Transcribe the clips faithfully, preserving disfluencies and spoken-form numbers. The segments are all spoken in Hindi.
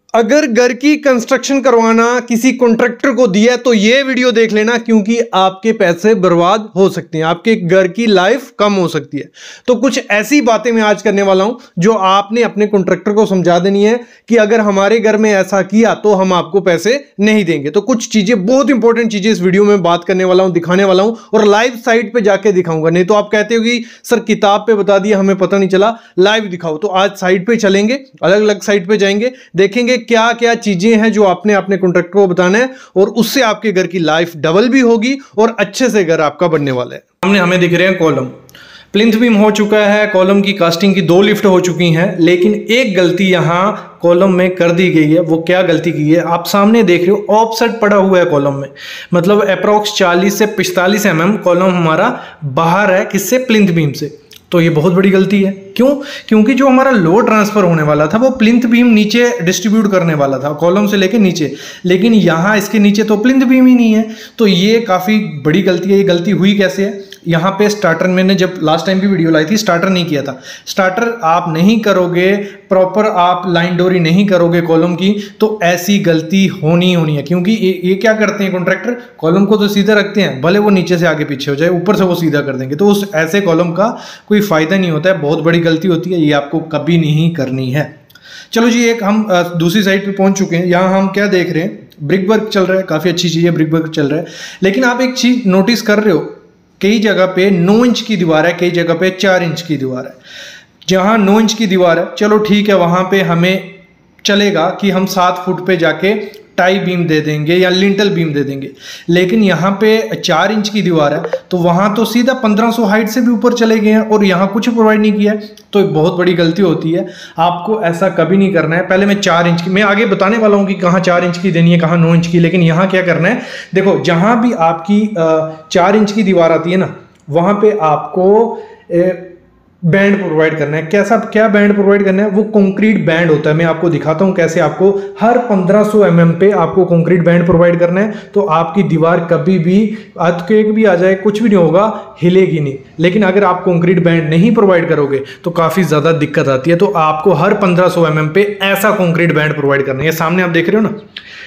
अगर घर की कंस्ट्रक्शन करवाना किसी कॉन्ट्रैक्टर को दिया है तो ये वीडियो देख लेना, क्योंकि आपके पैसे बर्बाद हो सकते हैं, आपके घर की लाइफ कम हो सकती है। तो कुछ ऐसी बातें मैं आज करने वाला हूं जो आपने अपने कॉन्ट्रैक्टर को समझा देनी है कि अगर हमारे घर में ऐसा किया तो हम आपको पैसे नहीं देंगे। तो कुछ चीजें, बहुत इंपॉर्टेंट चीजें इस वीडियो में बात करने वाला हूं, दिखाने वाला हूं और लाइव साइट पे जाके दिखाऊंगा। नहीं तो आप कहते हो कि सर किताब पे बता दिया हमें पता नहीं चला, लाइव दिखाओ। तो आज साइट पे चलेंगे, अलग अलग साइट पे जाएंगे, देखेंगे क्या क्या चीजें हैं जो आपने अपने कॉन्ट्रैक्टर को बताना है और उससे आपके घर की लाइफ डबल भी होगी और अच्छे से घर आपका बनने वाला है। सामने हमें दिख रहे हैं कॉलम, प्लिंथ बीम हो चुका है, कॉलम की कास्टिंग की दो लिफ्ट हो चुकी हैं, लेकिन एक गलती यहां कॉलम में कर दी गई है। वो क्या गलती की है आप सामने देख रहे हो, ऑफसेट पड़ा हुआ है कॉलम में, मतलब अप्रोक्स चालीस से पिस्तालीस एम एम कॉलम हमारा बाहर है, किससे? प्लिंथ बीम से। तो ये बहुत बड़ी गलती है। क्यों? क्योंकि जो हमारा लोड ट्रांसफर होने वाला था वो प्लिंथ बीम नीचे डिस्ट्रीब्यूट करने वाला था, कॉलम से लेके नीचे, लेकिन यहाँ इसके नीचे तो प्लिंथ बीम ही नहीं है। तो ये काफ़ी बड़ी गलती है। ये गलती हुई कैसे है? यहाँ पे स्टार्टर, मैंने जब लास्ट टाइम भी वीडियो लाई थी, स्टार्टर नहीं किया था। स्टार्टर आप नहीं करोगे प्रॉपर, आप लाइन डोरी नहीं करोगे कॉलम की, तो ऐसी गलती होनी होनी है। क्योंकि ये, ये क्या करते हैं कॉन्ट्रैक्टर, कॉलम को तो सीधा रखते हैं, भले वो नीचे से आगे पीछे हो जाए, ऊपर से वो सीधा कर देंगे, तो उस ऐसे कॉलम का कोई फायदा नहीं होता है, बहुत बड़ी गलती होती है। ये आपको कभी नहीं करनी है। चलो जी, एक हम दूसरी साइड पे पहुंच चुके हैं। यहाँ हम क्या देख रहे हैं, ब्रिक वर्क चल रहा है, काफ़ी अच्छी चीज़ है, ब्रिक वर्क चल रहा है। लेकिन आप एक चीज़ नोटिस कर रहे हो, कई जगह पे नौ इंच की दीवार है, कई जगह पे चार इंच की दीवार है। जहाँ नौ इंच की दीवार है, चलो ठीक है, वहाँ पे हमें चलेगा कि हम सात फुट पे जाके टाई बीम दे देंगे या लिंटल बीम दे देंगे। लेकिन यहाँ पे चार इंच की दीवार है, तो वहाँ तो सीधा पंद्रह सौ हाइट से भी ऊपर चले गए हैं और यहाँ कुछ प्रोवाइड नहीं किया है। तो बहुत बड़ी गलती होती है, आपको ऐसा कभी नहीं करना है। पहले मैं चार इंच की, मैं आगे बताने वाला हूँ कि कहाँ चार इंच की देनी है, कहाँ नौ इंच की। लेकिन यहाँ क्या करना है, देखो, जहाँ भी आपकी चार इंच की दीवार आती है ना, वहाँ पे आपको ए, बैंड प्रोवाइड करना है। कैसा, क्या बैंड प्रोवाइड करना है? वो कंक्रीट बैंड होता है। मैं आपको दिखाता हूं कैसे। आपको हर पंद्रह सौ एम एम पे आपको कंक्रीट बैंड प्रोवाइड करना है, तो आपकी दीवार कभी भी अर्थक्वेक भी आ जाए, कुछ भी नहीं होगा, हिलेगी नहीं। लेकिन अगर आप कंक्रीट बैंड नहीं प्रोवाइड करोगे तो काफ़ी ज़्यादा दिक्कत आती है। तो आपको हर पंद्रह सौ एम एम पे ऐसा कंक्रीट बैंड प्रोवाइड करना है। सामने आप देख रहे हो ना,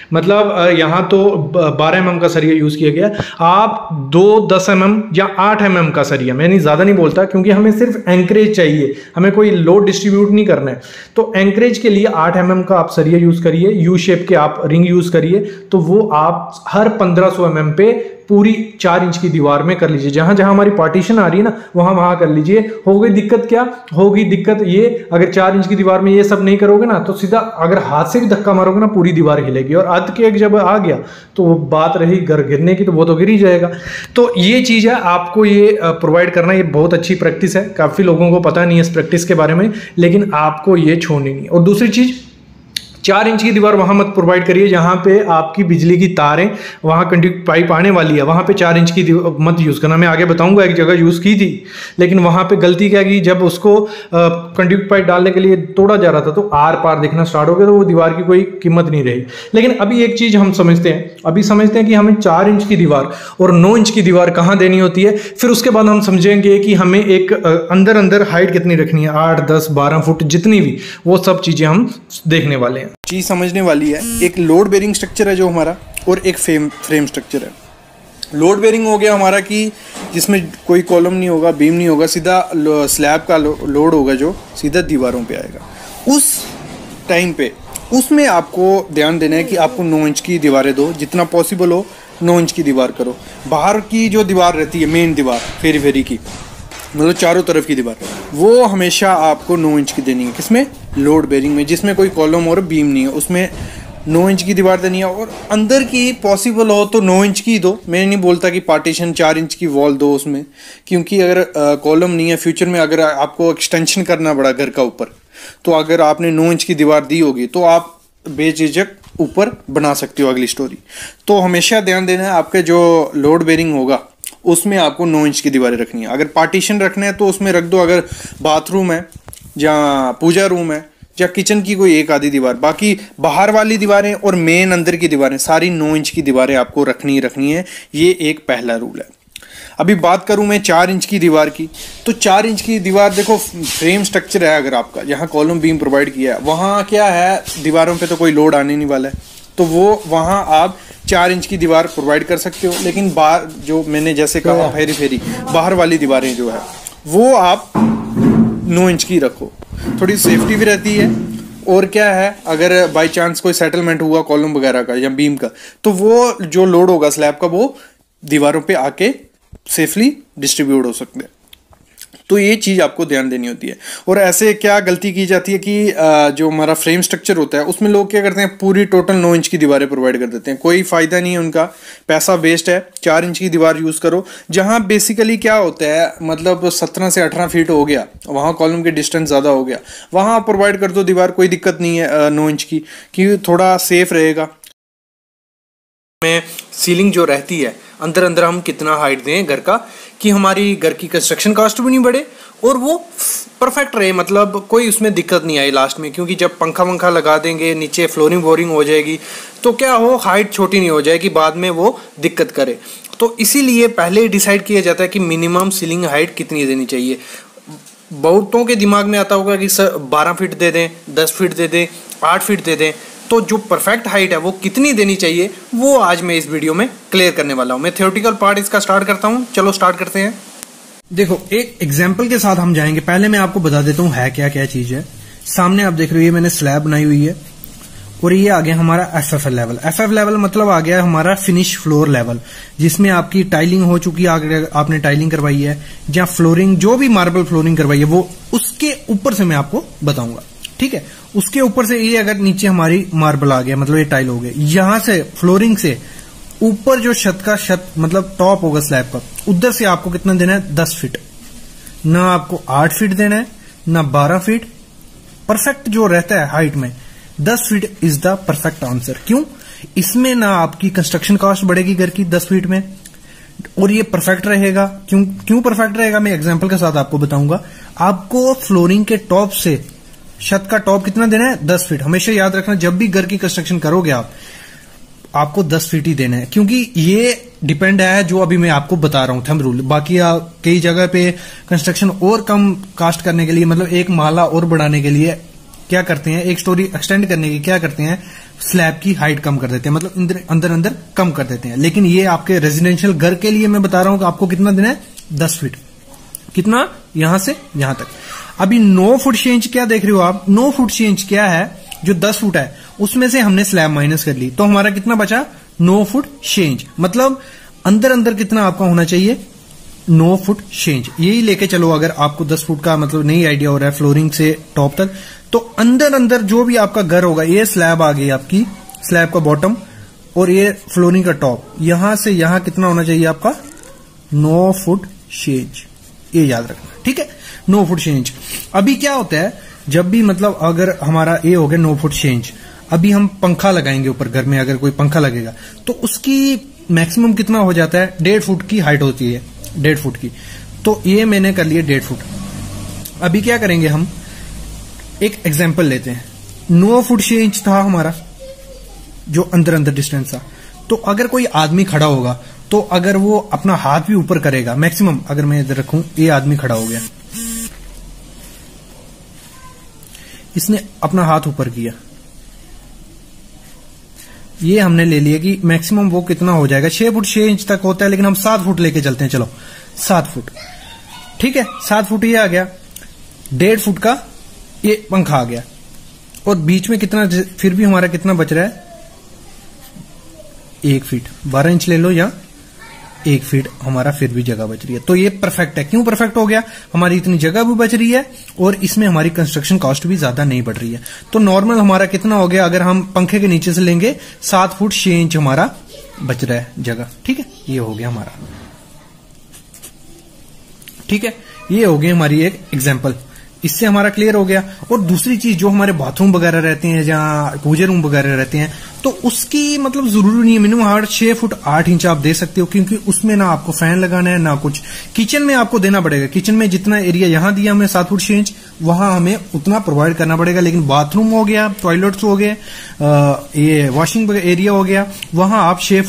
मतलब यहाँ तो बारह एम एम का सरिया यूज़ किया गया। आप दो दस एम एम या आठ एम एम का सरिया, मैं नहीं ज़्यादा नहीं बोलता, क्योंकि हमें सिर्फ एंकरेज चाहिए, हमें कोई लोड डिस्ट्रीब्यूट नहीं करना है। तो एंकरेज के लिए आठ एम एम का आप सरिया यूज़ करिए, यू शेप के आप रिंग यूज़ करिए, तो वो आप हर पंद्रह सौ एम एम पे पूरी चार इंच की दीवार में कर लीजिए। जहां जहां हमारी पार्टीशन आ रही है ना, वहां वहां कर लीजिए। हो गई दिक्कत, क्या होगी दिक्कत? ये अगर चार इंच की दीवार में ये सब नहीं करोगे ना, तो सीधा अगर हाथ से भी धक्का मारोगे ना, पूरी दीवार हिलेगी। और अर्थ के एक जब आ गया तो वो बात रही घर गिरने की, तो वो तो गिर ही जाएगा। तो ये चीज़ है, आपको ये प्रोवाइड करना, ये बहुत अच्छी प्रैक्टिस है। काफ़ी लोगों को पता नहीं है इस प्रैक्टिस के बारे में, लेकिन आपको ये छोड़नी नहीं। और दूसरी चीज़, चार इंच की दीवार वहां मत प्रोवाइड करिए जहां पे आपकी बिजली की तारें, वहां कंडक्ट पाइप आने वाली है, वहां पे चार इंच की मत यूज़ करना। मैं आगे बताऊंगा, एक जगह यूज़ की थी, लेकिन वहां पे गलती क्या की, जब उसको कंडक्ट पाइप डालने के लिए तोड़ा जा रहा था तो आर पार दिखना स्टार्ट हो गया, तो वो दीवार की कोई कीमत नहीं रही। लेकिन अभी एक चीज़ हम समझते हैं, अभी समझते हैं कि हमें चार इंच की दीवार और नौ इंच की दीवार कहाँ देनी होती है। फिर उसके बाद हम समझेंगे कि हमें एक अंदर अंदर हाइट कितनी रखनी है, आठ दस बारह फुट जितनी भी, वो सब चीज़ें हम देखने वाले हैं। चीज़ समझने वाली है, एक लोड बेरिंग स्ट्रक्चर है जो हमारा, और एक फ्रेम फ्रेम स्ट्रक्चर है। लोड बेरिंग हो गया हमारा कि जिसमें कोई कॉलम नहीं होगा, बीम नहीं होगा, सीधा स्लैब का लो, लोड होगा जो सीधा दीवारों पे आएगा। उस टाइम पे उसमें आपको ध्यान देना है कि आपको नौ इंच की दीवारें दो, जितना पॉसिबल हो नौ इंच की दीवार करो। बाहर की जो दीवार रहती है, मेन दीवार फेरी फेरी की, मतलब चारों तरफ की दीवार, वो हमेशा आपको नौ इंच की देनी है। किसमें? लोड बेरिंग में, जिसमें कोई कॉलम और बीम नहीं है, उसमें नौ इंच की दीवार देनी है। और अंदर की पॉसिबल हो तो नौ इंच की दो। मैं नहीं बोलता कि पार्टीशन चार इंच की वॉल दो उसमें, क्योंकि अगर कॉलम नहीं है, फ्यूचर में अगर आपको एक्सटेंशन करना पड़ा घर का ऊपर, तो अगर आपने नौ इंच की दीवार दी होगी तो आप बेझिझक ऊपर बना सकते हो अगली स्टोरी। तो हमेशा ध्यान देना है, आपके जो लोड बेरिंग होगा उसमें आपको नौ इंच की दीवारें रखनी है। अगर पार्टीशन रखना है तो उसमें रख दो, अगर बाथरूम है या पूजा रूम है या किचन की कोई एक आधी दीवार, बाकी बाहर वाली दीवारें और मेन अंदर की दीवारें सारी नौ इंच की दीवारें आपको रखनी ही रखनी है। ये एक पहला रूल है। अभी बात करूं मैं चार इंच की दीवार की, तो चार इंच की दीवार देखो फ्रेम स्ट्रक्चर है अगर आपका, जहाँ कॉलम बीम प्रोवाइड किया है वहाँ क्या है, दीवारों पे तो कोई लोड आने नहीं वाला है, तो वो वहाँ आप चार इंच की दीवार प्रोवाइड कर सकते हो। लेकिन बाहर जो मैंने जैसे कहा फेरी फेरी बाहर वाली दीवारें जो है वो आप नौ इंच की रखो, थोड़ी सेफ्टी भी रहती है। और क्या है, अगर बाय चांस कोई सेटलमेंट हुआ कॉलम वगैरह का या बीम का, तो वो जो लोड होगा स्लैब का वो दीवारों पे आके सेफली डिस्ट्रीब्यूट हो सकते हैं। तो ये चीज़ आपको ध्यान देनी होती है। और ऐसे क्या गलती की जाती है कि जो हमारा फ्रेम स्ट्रक्चर होता है उसमें लोग क्या करते हैं, पूरी टोटल नौ इंच की दीवारें प्रोवाइड कर देते हैं, कोई फ़ायदा नहीं है उनका, पैसा वेस्ट है। चार इंच की दीवार यूज़ करो, जहाँ बेसिकली क्या होता है, मतलब सत्रह से अठारह फीट हो गया, वहाँ कॉलम के डिस्टेंस ज़्यादा हो गया, वहाँ आप प्रोवाइड कर दो दीवार, कोई दिक्कत नहीं है नौ इंच की, कि थोड़ा सेफ रहेगा। में सीलिंग जो रहती है अंदर अंदर हम कितना हाइट दें घर का, कि हमारी घर की कंस्ट्रक्शन कॉस्ट भी नहीं बढ़े और वो परफेक्ट रहे, मतलब कोई उसमें दिक्कत नहीं आई लास्ट में। क्योंकि जब पंखा वंखा लगा देंगे, नीचे फ्लोरिंग वोरिंग हो जाएगी, तो क्या हो, हाइट छोटी नहीं हो जाएगी, बाद में वो दिक्कत करे। तो इसीलिए पहले डिसाइड किया जाता है कि मिनिमम सीलिंग हाइट कितनी देनी चाहिए। बहुतों के दिमाग में आता होगा कि सर बारह फीट दे दें, दस फीट दे दें, आठ फीट दे दें। तो जो परफेक्ट हाइट है वो कितनी देनी चाहिए वो आज मैं इस वीडियो में क्लियर करने वाला हूं। मैं थ्योरेटिकल पार्ट इसका स्टार्ट करता हूं, चलो स्टार्ट करते हैं। देखो एक एग्जाम्पल के साथ हम जाएंगे। पहले मैं आपको बता देता हूँ है क्या क्या चीज है। सामने आप देख रहे हो, ये मैंने स्लैब बनाई हुई है और ये आ गया हमारा F F level. F F level मतलब आ गया हमारा फिनिश फ्लोर लेवल, जिसमें आपकी टाइलिंग हो चुकी है, आपने टाइलिंग करवाई है, जहां फ्लोरिंग जो भी मार्बल फ्लोरिंग करवाई है वो उसके ऊपर से मैं आपको बताऊंगा, ठीक है। उसके ऊपर से ये अगर नीचे हमारी मार्बल आ गया, मतलब ये टाइल हो गया, यहां से फ्लोरिंग से ऊपर जो छत का छत मतलब टॉप होगा स्लैब का, उधर से आपको कितना देना है, दस फीट। ना आपको आठ फीट देना है ना बारह फीट। परफेक्ट जो रहता है हाइट में दस feet is the perfect answer. क्यों? इसमें ना आपकी कंस्ट्रक्शन कॉस्ट बढ़ेगी घर की दस फीट में, और ये परफेक्ट रहेगा। क्यों क्यों परफेक्ट रहेगा, मैं एग्जांपल के साथ आपको बताऊंगा। आपको फ्लोरिंग के टॉप से छत का टॉप कितना देना है, दस फीट। हमेशा याद रखना, जब भी घर की कंस्ट्रक्शन करोगे आप, आपको दस फीट ही देना है, क्योंकि ये डिपेंड है जो अभी मैं आपको बता रहा हूं थंब रूल। बाकी कई जगह पे कंस्ट्रक्शन और कम कास्ट करने के लिए, मतलब एक माला और बढ़ाने के लिए क्या करते हैं, एक स्टोरी एक्सटेंड करने की क्या करते हैं, स्लैब की हाइट कम कर देते हैं, मतलब अंदर अंदर अंदर कम कर देते हैं। लेकिन ये आपके रेजिडेंशियल घर के लिए मैं बता रहा हूं कि आपको कितना देना है, दस फीट। कितना, यहां से यहां तक। अभी नौ फुट छह इंच क्या देख रहे हो आप, नौ फुट छह इंच क्या है, जो दस फुट है उसमें से हमने स्लैब माइनस कर ली, तो हमारा कितना बचा, नौ फुट छह इंच। मतलब अंदर अंदर कितना आपका होना चाहिए, नौ फुट छह इंच। यही लेके चलो, अगर आपको दस फुट का मतलब नहीं आइडिया हो रहा है फ्लोरिंग से टॉप तक, तो अंदर अंदर जो भी आपका घर होगा, ये स्लैब आ गई आपकी, स्लैब का बॉटम और ये फ्लोरिंग का टॉप, यहां से यहां कितना होना चाहिए आपका, नौ फुट छह इंच। ये याद रखना, ठीक है, नौ फुट छह इंच। अभी क्या होता है, जब भी मतलब अगर हमारा ये हो गया नौ फुट छह इंच, अभी हम पंखा लगाएंगे ऊपर घर में, अगर कोई पंखा लगेगा तो उसकी मैक्सिमम कितना हो जाता है, डेढ़ फुट की हाइट होती है, डेढ़ फुट की। तो ये मैंने कर लिया डेढ़ फुट। अभी क्या करेंगे हम, एक एग्जाम्पल लेते हैं। नौ फुट छह इंच था हमारा जो अंदर अंदर डिस्टेंस था, तो अगर कोई आदमी खड़ा होगा तो अगर वो अपना हाथ भी ऊपर करेगा, मैक्सिमम अगर मैं इधर रखूं, ये आदमी खड़ा हो गया, इसने अपना हाथ ऊपर किया, ये हमने ले लिया कि मैक्सिमम वो कितना हो जाएगा, छह फुट छह इंच तक होता है, लेकिन हम सात फुट लेके चलते हैं, चलो सात फुट, ठीक है, सात फुट ये आ गया। डेढ़ फुट का ये पंखा आ गया, और बीच में कितना, फिर भी हमारा कितना बच रहा है, एक फीट, बारह इंच ले लो या एक फीट हमारा फिर भी जगह बच रही है। तो ये परफेक्ट है। क्यों परफेक्ट हो गया, हमारी इतनी जगह भी बच रही है और इसमें हमारी कंस्ट्रक्शन कॉस्ट भी ज्यादा नहीं बढ़ रही है। तो नॉर्मल हमारा कितना हो गया, अगर हम पंखे के नीचे से लेंगे, सात फुट छह इंच हमारा बच रहा है जगह, ठीक है, ये हो गया हमारा, ठीक है, ये हो गई हमारी एक एग्जाम्पल। इससे हमारा क्लियर हो गया। और दूसरी चीज, जो हमारे बाथरूम वगैरह रहते हैं, जहाँ पूजा रूम वगैरह रहते हैं, तो उसकी मतलब जरूरी नहीं है, मिनिमम हाइट छह फुट आठ इंच आप दे सकते हो, क्योंकि उसमें ना आपको फैन लगाना है ना कुछ। किचन में आपको देना पड़ेगा, किचन में जितना एरिया यहां दिया हमने सात फुट छह इंच, वहां हमें उतना प्रोवाइड करना पड़ेगा। लेकिन बाथरूम हो गया, टॉयलेट्स हो गए, ये वॉशिंग एरिया हो गया, वहां आप छह फुट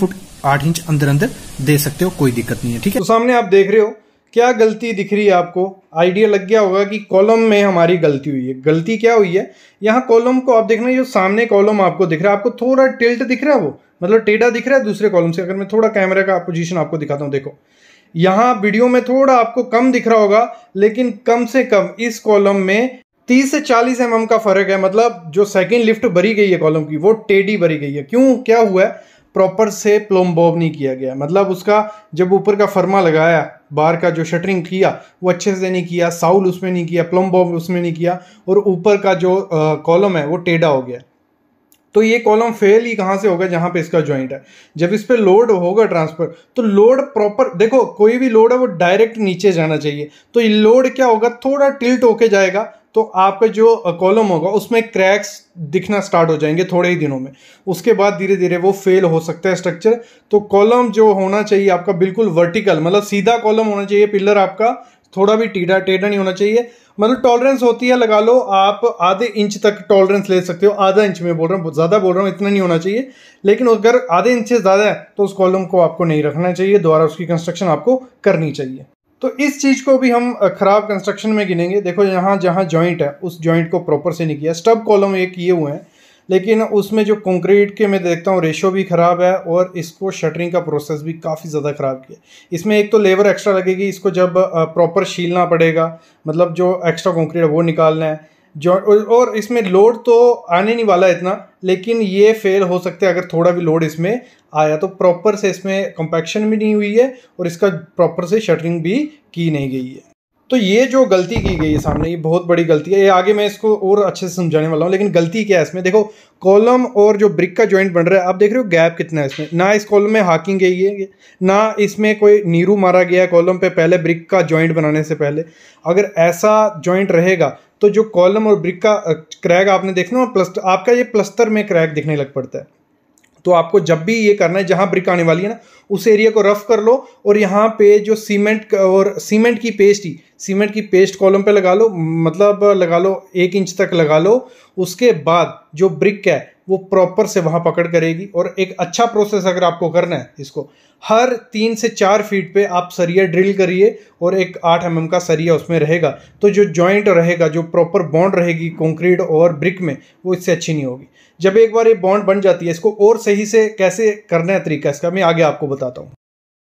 आठ इंच अंदर अंदर दे सकते हो, कोई दिक्कत नहीं है। ठीक है, तो सामने आप देख रहे हो क्या गलती दिख रही है आपको, आइडिया लग गया होगा कि कॉलम में हमारी गलती हुई है। गलती क्या हुई है, यहाँ कॉलम को आप देखना, जो सामने कॉलम आपको दिख रहा है, आपको थोड़ा टिल्ट दिख रहा है, वो मतलब टेढ़ा दिख रहा है दूसरे कॉलम से। अगर मैं थोड़ा कैमरा का पोजीशन आपको दिखाता हूँ, देखो यहाँ वीडियो में थोड़ा आपको कम दिख रहा होगा, लेकिन कम से कम इस कॉलम में तीस से चालीस एम एम का फर्क है। मतलब जो सेकेंड लिफ्ट भरी गई है कॉलम की, वो टेढ़ी भरी गई है। क्यों, क्या हुआ है, प्रॉपर से प्लम बॉब नहीं किया गया। मतलब उसका जब ऊपर का फर्मा लगाया, बार का जो शटरिंग किया वो अच्छे से नहीं किया, साउल उसमें नहीं किया, प्लम बॉब उसमें नहीं किया, और ऊपर का जो कॉलम है वो टेढ़ा हो गया। तो ये कॉलम फेल ही कहाँ से होगा, जहाँ पे इसका जॉइंट है। जब इस पे लोड होगा ट्रांसफर, तो लोड प्रॉपर, देखो कोई भी लोड है वो डायरेक्ट नीचे जाना चाहिए। तो ये लोड क्या होगा, थोड़ा टिल्ट होके जाएगा, तो आपका जो कॉलम होगा उसमें क्रैक्स दिखना स्टार्ट हो जाएंगे थोड़े ही दिनों में। उसके बाद धीरे धीरे वो फेल हो सकता है स्ट्रक्चर। तो कॉलम जो होना चाहिए आपका बिल्कुल वर्टिकल, मतलब सीधा कॉलम होना चाहिए। पिलर आपका थोड़ा भी टेढ़ा टेढ़ा नहीं होना चाहिए। मतलब टॉलरेंस होती है, लगा लो आप आधे इंच तक टॉलरेंस ले सकते हो। आधा इंच में बोल रहा हूँ, ज़्यादा बोल रहा हूँ, इतना नहीं होना चाहिए। लेकिन अगर आधे इंच से ज़्यादा है तो उस कॉलम को आपको नहीं रखना चाहिए, दोबारा उसकी कंस्ट्रक्शन आपको करनी चाहिए। तो इस चीज़ को भी हम ख़राब कंस्ट्रक्शन में गिनेंगे। देखो यहाँ जहाँ जॉइंट है उस जॉइंट को प्रॉपर से नहीं किया। स्टब कॉलम ये किए हुए हैं, लेकिन उसमें जो कंक्रीट के मैं देखता हूँ रेशो भी ख़राब है, और इसको शटरिंग का प्रोसेस भी काफ़ी ज़्यादा ख़राब किया। इसमें एक तो लेबर एक्स्ट्रा लगेगी, इसको जब प्रॉपर शीलना पड़ेगा, मतलब जो एक्स्ट्रा कंक्रीट है वो निकालना है जो, और इसमें लोड तो आने नहीं वाला इतना, लेकिन ये फेल हो सकता है अगर थोड़ा भी लोड इसमें आया। तो प्रॉपर से इसमें कंपैक्शन भी नहीं हुई है और इसका प्रॉपर से शटरिंग भी की नहीं गई है। तो ये जो गलती की गई है सामने, ये बहुत बड़ी गलती है। ये आगे मैं इसको और अच्छे से समझाने वाला हूँ, लेकिन गलती क्या है इसमें, देखो कॉलम और जो ब्रिक का जॉइंट बन रहा है, आप देख रहे हो गैप कितना है इसमें। ना इस कॉलम में हाकिंग गई है, ना इसमें कोई नीरू मारा गया है कॉलम पे पहले ब्रिक का जॉइंट बनाने से पहले। अगर ऐसा जॉइंट रहेगा तो जो कॉलम और ब्रिक का क्रैक आपने देखना, प्लस्टर आपका ये प्लस्तर में क्रैक दिखने लग पड़ता है। तो आपको जब भी ये करना है, जहाँ ब्रिक आने वाली है ना, उस एरिया को रफ कर लो, और यहाँ पे जो सीमेंट और सीमेंट की पेस्ट ही सीमेंट की पेस्ट कॉलम पे लगा लो, मतलब लगा लो एक इंच तक लगा लो। उसके बाद जो ब्रिक है वो प्रॉपर से वहाँ पकड़ करेगी। और एक अच्छा प्रोसेस अगर आपको करना है, इसको हर तीन से चार फीट पे आप सरिया ड्रिल करिए, और एक आठ एम एम का सरिया उसमें रहेगा। तो जो जॉइंट रहेगा, जो प्रॉपर बॉन्ड रहेगी कंक्रीट और ब्रिक में, वो इससे अच्छी नहीं होगी। जब एक बार ये बॉन्ड बन जाती है, इसको और सही से कैसे करना है तरीका इसका मैं आगे आपको बताता हूँ।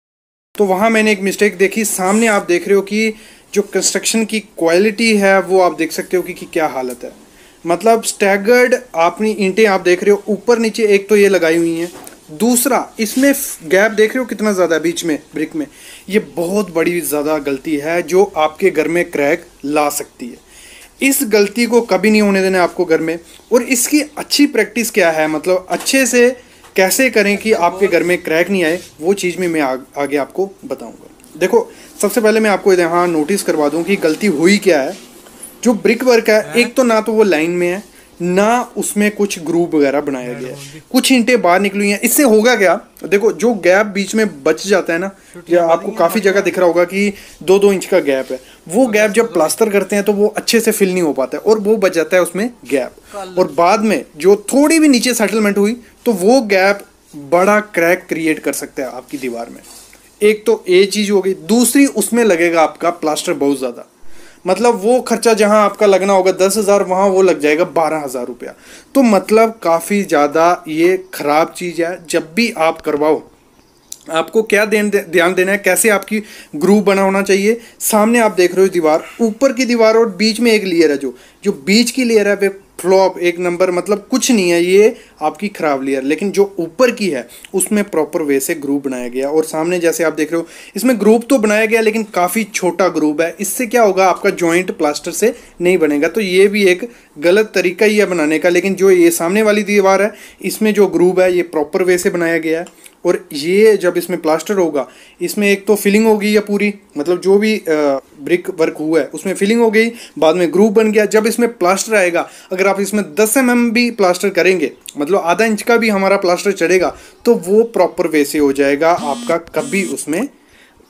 तो वहाँ मैंने एक मिस्टेक देखी। सामने आप देख रहे हो कि जो कंस्ट्रक्शन की क्वालिटी है वो आप देख सकते हो कि, कि क्या हालत है। मतलब स्टैगर्ड आपने ईंटें आप देख रहे हो ऊपर नीचे, एक तो ये लगाई हुई हैं, दूसरा इसमें गैप देख रहे हो कितना ज़्यादा है बीच में ब्रिक में। ये बहुत बड़ी ज़्यादा गलती है जो आपके घर में क्रैक ला सकती है। इस गलती को कभी नहीं होने देना आपको घर में। और इसकी अच्छी प्रैक्टिस क्या है, मतलब अच्छे से कैसे करें कि आपके घर में क्रैक नहीं आए, वो चीज़ में मैं आ, आगे आपको बताऊंगा। देखो सबसे पहले मैं आपको यहाँ नोटिस करवा दूँ कि गलती हुई क्या है। जो ब्रिक वर्क है, एक तो ना तो वो लाइन में है, ना उसमें कुछ ग्रूव वगैरह बनाया गया है, कुछ ईंटें बाहर निकली हैं। इससे होगा क्या, देखो जो गैप बीच में बच जाता है ना, या आपको काफ़ी जगह दिख रहा होगा कि दो दो इंच का गैप है, वो गैप जब प्लास्टर करते हैं तो वो अच्छे से फिल नहीं हो पाता है, और वो बच जाता है उसमें गैप। और बाद में जो थोड़ी भी नीचे सेटलमेंट हुई तो वो गैप बड़ा क्रैक क्रिएट कर सकता है आपकी दीवार में। एक तो ये चीज़ हो गई। दूसरी, उसमें लगेगा आपका प्लास्टर बहुत ज़्यादा। मतलब वो खर्चा जहां आपका लगना होगा दस हज़ार, वहाँ वो लग जाएगा बारह हज़ार रुपया। तो मतलब काफ़ी ज़्यादा ये ख़राब चीज़ है। जब भी आप करवाओ, आपको क्या ध्यान ध्यान देना है, कैसे आपकी ग्रूव बना होना चाहिए। सामने आप देख रहे हो दीवार, ऊपर की दीवार और बीच में एक लेयर है, जो जो बीच की लेयर है वे फ्लॉप एक नंबर, मतलब कुछ नहीं है, ये आपकी खराब लेयर। लेकिन जो ऊपर की है उसमें प्रॉपर वे से ग्रूव बनाया गया। और सामने जैसे आप देख रहे हो इसमें ग्रूव तो बनाया गया, लेकिन काफ़ी छोटा ग्रूव है। इससे क्या होगा, आपका जॉइंट प्लास्टर से नहीं बनेगा। तो ये भी एक गलत तरीका ही है बनाने का। लेकिन जो ये सामने वाली दीवार है, इसमें जो ग्रूव है ये प्रॉपर वे से बनाया गया है। और ये जब इसमें प्लास्टर होगा, इसमें एक तो फिलिंग होगी या पूरी, मतलब जो भी ब्रिक वर्क हुआ है उसमें फिलिंग हो गई, बाद में ग्रूव बन गया। जब इसमें प्लास्टर आएगा, अगर आप इसमें दस एम एम भी प्लास्टर करेंगे, मतलब आधा इंच का भी हमारा प्लास्टर चढ़ेगा, तो वो प्रॉपर वे से हो जाएगा। आपका कभी उसमें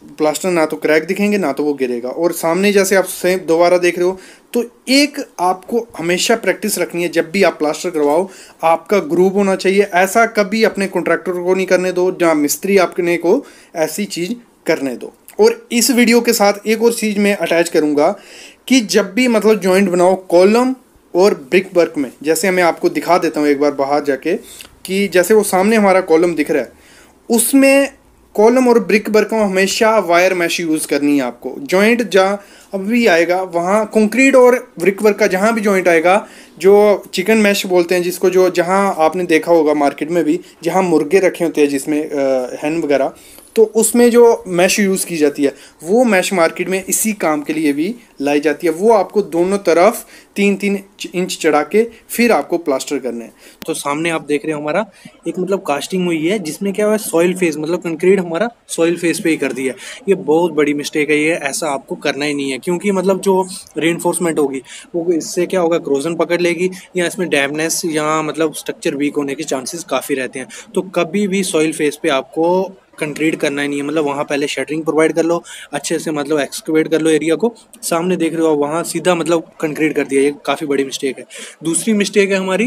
प्लास्टर ना तो क्रैक दिखेंगे ना तो वो गिरेगा। और सामने जैसे आप सेम दोबारा देख रहे हो, तो एक आपको हमेशा प्रैक्टिस रखनी है, जब भी आप प्लास्टर करवाओ आपका ग्रूव होना चाहिए। ऐसा कभी अपने कॉन्ट्रैक्टर को नहीं करने दो, जहाँ मिस्त्री आपने को ऐसी चीज़ करने दो। और इस वीडियो के साथ एक और चीज़ मैं अटैच करूँगा कि जब भी मतलब जॉइंट बनाओ कॉलम और ब्रिक वर्क में, जैसे मैं आपको दिखा देता हूँ एक बार बाहर जाके, कि जैसे वो सामने हमारा कॉलम दिख रहा है, उसमें कॉलम और ब्रिक वर्क में हमेशा वायर मैश यूज़ करनी है आपको। जॉइंट जहाँ अभी आएगा वहाँ कंक्रीट और ब्रिक वर्क का जहाँ भी जॉइंट आएगा, जो चिकन मैश बोलते हैं जिसको, जो जहाँ आपने देखा होगा मार्केट में भी, जहाँ मुर्गे रखे होते हैं जिसमें हैन वगैरह, तो उसमें जो मैश यूज़ की जाती है वो मैश मार्केट में इसी काम के लिए भी लाई जाती है। वो आपको दोनों तरफ तीन तीन इंच चढ़ा के फिर आपको प्लास्टर करना है। तो सामने आप देख रहे हो हमारा एक मतलब कास्टिंग हुई है जिसमें क्या हुआ है, सॉइल फेस मतलब कंक्रीट हमारा सॉइल फेस पे ही कर दिया है। ये बहुत बड़ी मिस्टेक है, ये ऐसा आपको करना ही नहीं है, क्योंकि मतलब जो रेनफोर्समेंट होगी वो इससे क्या होगा, क्रोजन पकड़ लेगी या इसमें डैमेज या मतलब स्ट्रक्चर वीक होने के चांसेस काफ़ी रहते हैं। तो कभी भी सॉइल फेस पे आपको कंक्रीट करना ही नहीं है, मतलब वहाँ पहले शटरिंग प्रोवाइड कर लो अच्छे से, मतलब एक्सकवेट कर लो एरिया को। सामने देख रहे हो वहाँ सीधा मतलब कंक्रीट कर दिया, ये काफ़ी बड़ी मिस्टेक है। दूसरी मिस्टेक है हमारी,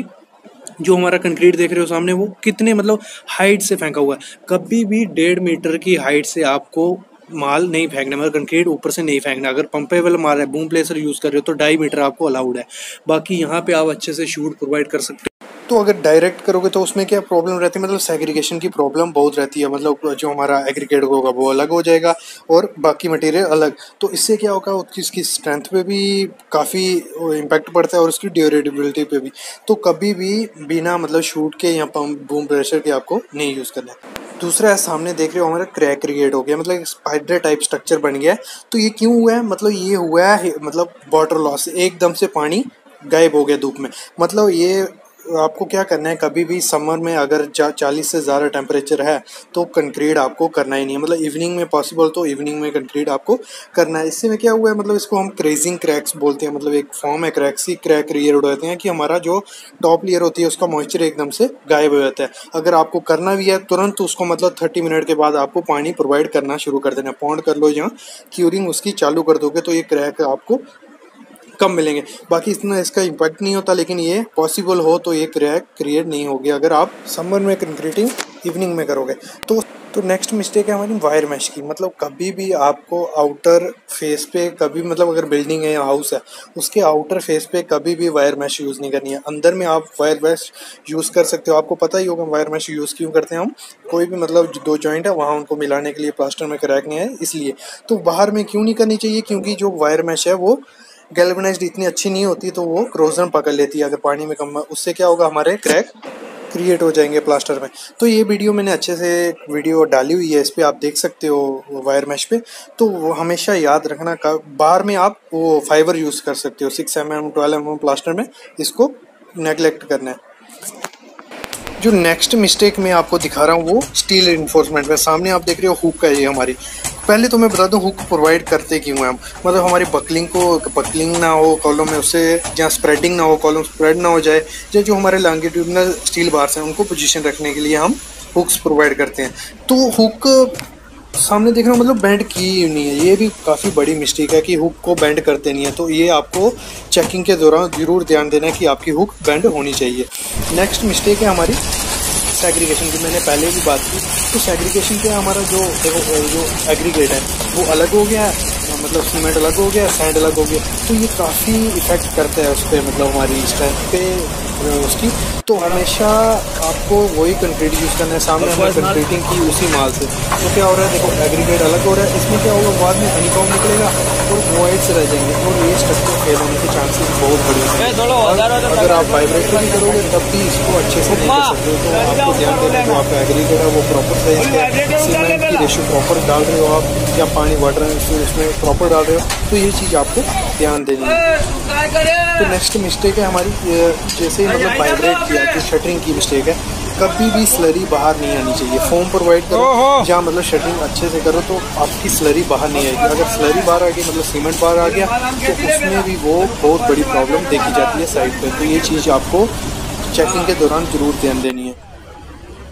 जो हमारा कंक्रीट देख रहे हो सामने वो कितने मतलब हाइट से फेंका हुआ है। कभी भी डेढ़ मीटर की हाइट से आपको माल नहीं फेंकना, मतलब कंक्रीट ऊपर से नहीं फेंकना। अगर पंपेबल माल है, बूम प्लेसर यूज़ कर रहे हो तो ढाई मीटर आपको अलाउड है। बाकी यहाँ पे आप अच्छे से शूट प्रोवाइड कर सकते हो। तो अगर डायरेक्ट करोगे तो उसमें क्या प्रॉब्लम रहती है, मतलब सेग्रीगेशन की प्रॉब्लम बहुत रहती है। मतलब जो हमारा एग्रीगेट होगा वो अलग हो जाएगा और बाकी मटेरियल अलग। तो इससे क्या होगा, उसकी स्ट्रेंथ पे भी काफ़ी इम्पैक्ट पड़ता है और उसकी ड्यूरेबिलिटी पे भी। तो कभी भी बिना मतलब शूट के या पम्प बूम प्रेशर के आपको नहीं यूज़ करना है। दूसरा है सामने देख रहे हो हमारा क्रैक क्रिएट हो गया, मतलब एक स्पाइडर टाइप स्ट्रक्चर बन गया है। तो ये क्यों हुआ है, मतलब ये हुआ है मतलब वाटर लॉस, एकदम से पानी गायब हो गया धूप में। मतलब ये आपको क्या करना है, कभी भी समर में अगर चालीस से ज़्यादा टेम्परेचर है तो कंक्रीट आपको करना ही नहीं है। मतलब इवनिंग में पॉसिबल तो इवनिंग में कंक्रीट आपको करना है। इससे में क्या हुआ है, मतलब इसको हम क्रेजिंग क्रैक्स बोलते हैं। मतलब एक फॉर्म है क्रैक्स ही, क्रैक क्रिएट हो जाते हैं कि हमारा जो टॉप लेयर होती है उसका मॉइस्चर एकदम से गायब हो जाता है। अगर आपको करना भी है तुरंत उसको मतलब थर्टी मिनट के बाद आपको पानी प्रोवाइड करना शुरू कर देना, पौंड कर लो या क्यूरिंग उसकी चालू कर दोगे तो ये क्रैक आपको कम मिलेंगे। बाकी इतना इसका इम्पैक्ट नहीं होता, लेकिन ये पॉसिबल हो तो ये क्रैक क्रिएट नहीं होगी अगर आप समर में कंक्रीटिंग इवनिंग में करोगे। तो तो नेक्स्ट मिस्टेक है हमारी वायर मैश की। मतलब कभी भी आपको आउटर फेस पे कभी मतलब अगर बिल्डिंग है या हाउस है उसके आउटर फेस पे कभी भी वायर मैश यूज़ नहीं करनी है। अंदर में आप वायर मैश यूज़ कर सकते हो। आपको पता ही होगा वायर मैश यूज़ क्यों करते हैं हम, कोई भी मतलब दो जॉइंट है वहाँ उनको मिलाने के लिए, प्लास्टर में क्रैक नहीं है इसलिए। तो बाहर में क्यों नहीं करनी चाहिए, क्योंकि जो वायर मैश है वो गैल्वेनाइज्ड इतनी अच्छी नहीं होती, तो वो क्रोजन पकड़ लेती है अगर पानी में कम। उससे क्या होगा, हमारे क्रैक क्रिएट हो जाएंगे प्लास्टर में। तो ये वीडियो मैंने अच्छे से वीडियो डाली हुई है, इस पर आप देख सकते हो वायर मैश पे। तो वो हमेशा याद रखना, का बाहर में आप वो फाइबर यूज़ कर सकते हो, six M M twelve M M plaster में इसको नेगलेक्ट करना है। जो नेक्स्ट मिस्टेक मैं आपको दिखा रहा हूँ वो स्टील इन्फोर्समेंट में। सामने आप देख रहे हो हुक है ये हमारी। पहले तो मैं बता दूं हुक प्रोवाइड करते क्यों हैं हम, मतलब हमारी बकलिंग को बकलिंग ना हो कॉलम में, उससे जहाँ स्प्रेडिंग ना हो, कॉलम स्प्रेड ना हो जाए, या जो हमारे लॉन्गिट्यूडनल स्टील बार्स हैं उनको पोजीशन रखने के लिए हम हुक्स प्रोवाइड करते हैं। तो हुक सामने देख रहे हो मतलब बेंड की नहीं है, ये भी काफ़ी बड़ी मिस्टेक है कि हुक को बेंड करते नहीं है। तो ये आपको चेकिंग के दौरान ज़रूर ध्यान देना है कि आपकी हुक बेंड होनी चाहिए। नेक्स्ट मिस्टेक है हमारी सेग्रीगेशन की, मैंने पहले भी बात की। तो सेग्रीगेशन क्या, हमारा जो देखो जो एग्रीगेट है वो अलग हो गया, मतलब सीमेंट अलग हो गया, सैंड अलग हो गया। तो ये काफ़ी इफेक्ट करता है उस पर, मतलब हमारी स्ट्रेंथ पे उसकी। तो हमेशा आपको वही कंक्रीट यूज़ करना है। सामने हमने कंक्रीटिंग की उसी माल से, तो क्या हो रहा है देखो एग्रीगेट अलग हो रहा है, इसमें क्या होगा बाद में हनीकॉम्ब निकलेगा और वॉइड्स रह जाएंगे और ये स्ट्रक्चर फेल होने के चांसेस बहुत बड़े हैं। अगर आप वाइब्रेटर भी करोगे तब भी इसको अच्छे से नहीं कर सकते हो। तो आपको ध्यान देना है जो आपका एग्रीगेट है वो प्रॉपर साइज का, सीमेंट की रेशियो प्रॉपर डाल रहे हो आप, या पानी वाटर उसमें प्रॉपर डाल रहे हो, तो ये चीज़ आपको ध्यान देनी है। तो नेक्स्ट मिस्टेक है हमारी, जैसे मतलब वाइब्रेट किया तो शटरिंग की मिस्टेक है। कभी भी स्लरी बाहर नहीं आनी चाहिए। फोम प्रोवाइड करो जहाँ मतलब शटरिंग अच्छे से करो तो आपकी स्लरी बाहर नहीं आएगी। अगर स्लरी बाहर आ गई मतलब सीमेंट बाहर आ गया तो उसमें भी वो बहुत बड़ी प्रॉब्लम देखी जाती है साइड पे। तो ये चीज़ आपको चेकिंग के दौरान ज़रूर ध्यान देनी है।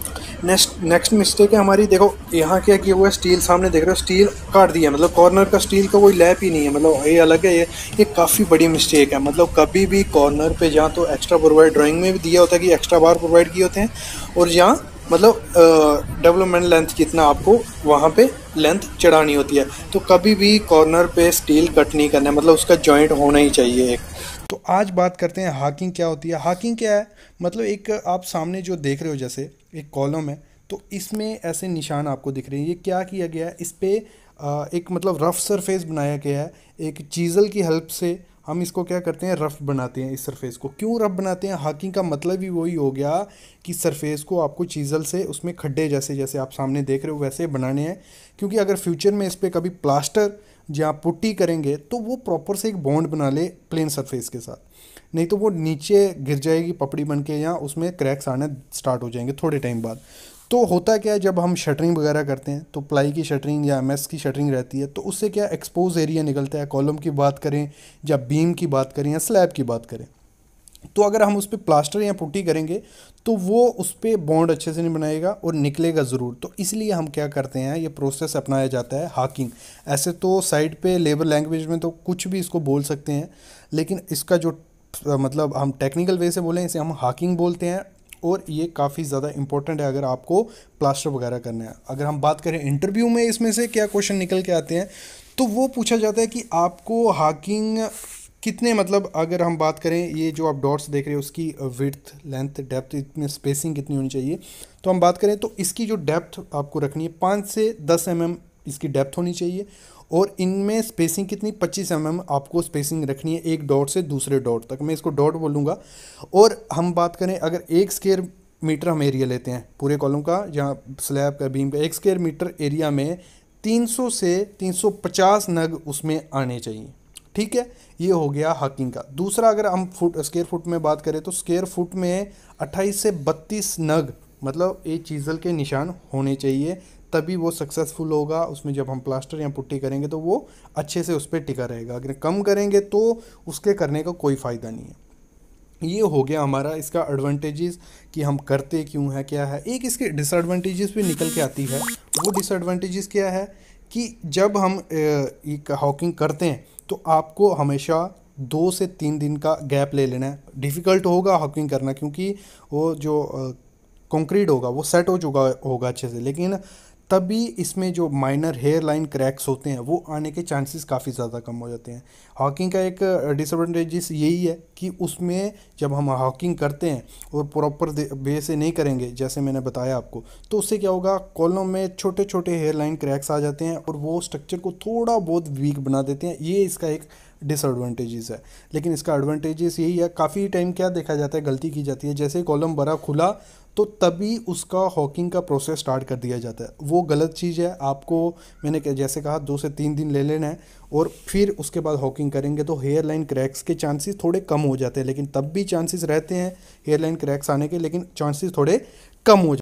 नेक्स्ट नेक्स्ट मिस्टेक है हमारी, देखो यहाँ क्या किया हुआ है, स्टील सामने देख रहे हो, स्टील काट दिया, मतलब कॉर्नर का स्टील का कोई लैप ही नहीं है, मतलब ये अलग है। ये ये काफ़ी बड़ी मिस्टेक है। मतलब कभी भी कॉर्नर पे जहाँ तो एक्स्ट्रा प्रोवाइड, ड्राइंग में भी दिया होता है कि एक्स्ट्रा बार प्रोवाइड किए होते हैं, और जहाँ मतलब डेवलपमेंट लेंथ कितना आपको वहाँ पे लेंथ चढ़ानी होती है, तो कभी भी कॉर्नर पे स्टील कट नहीं करना है, मतलब उसका जॉइंट होना ही चाहिए एक। तो आज बात करते हैं हाकिंग क्या होती है। हाकिंग क्या है, मतलब एक आप सामने जो देख रहे हो जैसे एक कॉलम है, तो इसमें ऐसे निशान आपको दिख रहे हैं। ये क्या किया गया है, इस पे एक मतलब रफ सरफेस बनाया गया है, एक चीज़ल की हेल्प से हम इसको क्या करते हैं, रफ बनाते हैं इस सरफेस को। क्यों रफ बनाते हैं, हाकिंग का मतलब ही वही हो गया कि सरफेस को आपको चीज़ल से उसमें खड्डे जैसे जैसे आप सामने देख रहे हो वैसे बनाने हैं, क्योंकि अगर फ्यूचर में इस पर कभी प्लास्टर जहाँ पुट्टी करेंगे तो वो प्रॉपर से एक बॉन्ड बना ले प्लेन सरफेस के साथ, नहीं तो वो नीचे गिर जाएगी पपड़ी बन के, या उसमें क्रैक्स आने स्टार्ट हो जाएंगे थोड़े टाइम बाद। तो होता क्या है, जब हम शटरिंग वगैरह करते हैं तो प्लाई की शटरिंग या एमएस की शटरिंग रहती है, तो उससे क्या एक्सपोज एरिया निकलता है। कॉलम की बात करें या बीम की बात करें या स्लैब की बात करें, तो अगर हम उस पर प्लास्टर या पुट्टी करेंगे तो वो उस पर बॉन्ड अच्छे से नहीं बनाएगा और निकलेगा ज़रूर। तो इसलिए हम क्या करते हैं, ये प्रोसेस अपनाया जाता है हाकिंग। ऐसे तो साइड पे लेबर लैंग्वेज में तो कुछ भी इसको बोल सकते हैं, लेकिन इसका जो मतलब हम टेक्निकल वे से बोलें इसे हम हाकिंग बोलते हैं, और ये काफ़ी ज़्यादा इंपॉर्टेंट है अगर आपको प्लास्टर वगैरह करना है। अगर हम बात करें इंटरव्यू में इसमें से क्या क्वेश्चन निकल के आते हैं, तो वो पूछा जाता है कि आपको हाकिंग कितने, मतलब अगर हम बात करें ये जो आप डॉट्स देख रहे हो उसकी विड्थ लेंथ डेप्थ इतनी स्पेसिंग कितनी होनी चाहिए, तो हम बात करें तो इसकी जो डेप्थ आपको रखनी है पाँच से दस एम एम इसकी डेप्थ होनी चाहिए, और इनमें स्पेसिंग कितनी पच्चीस एम एम आपको स्पेसिंग रखनी है एक डॉट से दूसरे डॉट तक, मैं इसको डॉट बोलूँगा। और हम बात करें अगर एक स्क्वायर मीटर हम एरिया लेते हैं पूरे कॉलम का, जहाँ स्लैब का बीम का, एक स्क्वायर मीटर एरिया में तीन सौ से तीन सौ पचास नग उसमें आने चाहिए। ठीक है, ये हो गया हाकिंग का। दूसरा अगर हम फुट स्क्वायर फुट में बात करें तो स्क्वायर फुट में अट्ठाईस से बत्तीस नग मतलब एक चीज़ल के निशान होने चाहिए, तभी वो सक्सेसफुल होगा। उसमें जब हम प्लास्टर या पुट्टी करेंगे तो वो अच्छे से उस पर टिका रहेगा। अगर कम करेंगे तो उसके करने का कोई फ़ायदा नहीं है। ये हो गया हमारा इसका एडवांटेजेस कि हम करते क्यों है क्या है। एक इसके डिसएडवांटेजेस भी निकल के आती है। वो डिसएडवांटेजेस क्या है कि जब हम एक हॉकिंग करते हैं तो आपको हमेशा दो से तीन दिन का गैप ले लेना है। डिफ़िकल्ट होगा हॉकिंग करना, क्योंकि वो जो कंक्रीट होगा वो सेट हो चुका होगा अच्छे से, लेकिन तभी इसमें जो माइनर हेयर लाइन क्रैक्स होते हैं वो आने के चांसेस काफ़ी ज़्यादा कम हो जाते हैं। हॉकिंग का एक डिसएडवांटेजेस यही है कि उसमें जब हम हॉकिंग करते हैं और प्रॉपर वे से नहीं करेंगे जैसे मैंने बताया आपको, तो उससे क्या होगा, कॉलम में छोटे छोटे हेयर लाइन क्रैक्स आ जाते हैं और वो स्ट्रक्चर को थोड़ा बहुत वीक बना देते हैं। ये इसका एक डिसएडवांटेजेस है। लेकिन इसका एडवांटेजेस यही है, काफ़ी टाइम क्या देखा जाता है गलती की जाती है, जैसे कॉलम बड़ा खुला तो तभी उसका हॉकिंग का प्रोसेस स्टार्ट कर दिया जाता है। वो गलत चीज़ है। आपको मैंने जैसे कहा दो से तीन दिन ले लेना है और फिर उसके बाद हॉकिंग करेंगे तो हेयर लाइन क्रैक्स के चांसेस थोड़े कम हो जाते हैं, लेकिन तब भी चांसेस रहते हैं हेयर लाइन क्रैक्स आने के, लेकिन चांसेस थोड़े कम हो